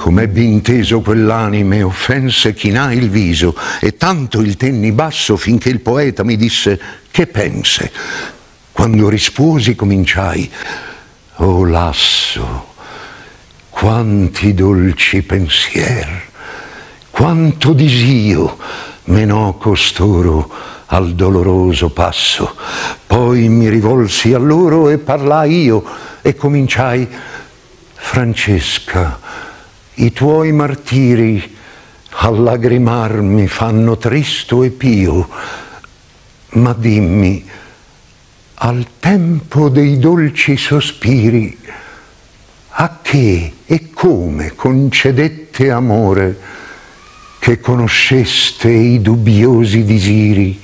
Com'ebbi inteso quell'anime offense chinai il viso, e tanto il tenni basso finché il poeta mi disse: che pense? Quando risposi cominciai: oh lasso, quanti dolci pensier, quanto disio menò costoro al doloroso passo. Poi mi rivolsi a loro e parlai io, e cominciai: Francesca, i tuoi martiri a lagrimar mi fanno tristo e pio, ma dimmi, al tempo dei dolci sospiri, a che e come concedette amore, che conosceste i dubbiosi disiri?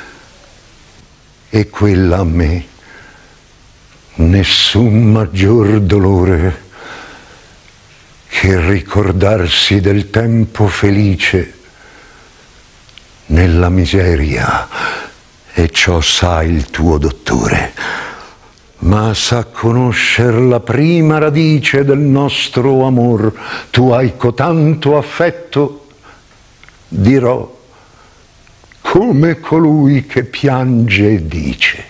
E quella a me nessun maggior dolore che ricordarsi del tempo felice nella miseria, e ciò sa il tuo dottore. Ma sa conoscer la prima radice del nostro amor, tu hai cotanto affetto, dirò, come colui che piange e dice.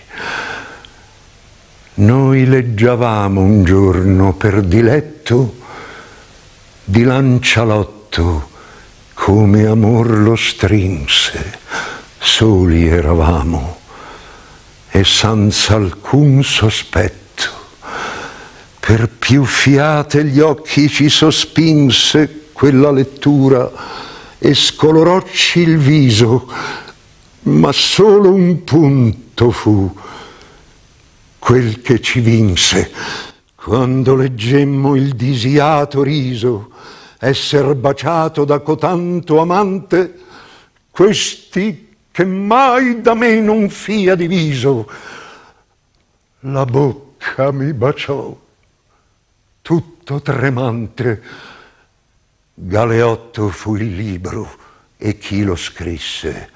Noi leggiavamo un giorno per diletto di Lancialotto, come amor lo strinse, soli eravamo e senza alcun sospetto. Per più fiate gli occhi ci sospinse quella lettura e scolorocci il viso, ma solo un punto fu quel che ci vinse, quando leggemmo il disiato riso esser baciato da cotanto amante, questi che mai da me non fia diviso. La bocca mi baciò, tutto tremante. Galeotto fu il libro e chi lo scrisse.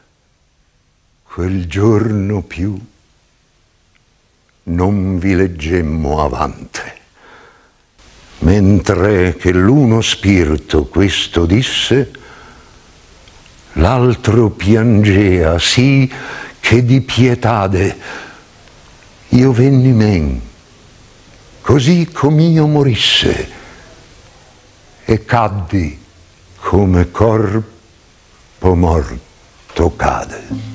Quel giorno più non vi leggemmo avante. Mentre che l'uno spirito questo disse, l'altro piangea sì che di pietade io venni men, così com'io morisse, e caddi come corpo morto cade.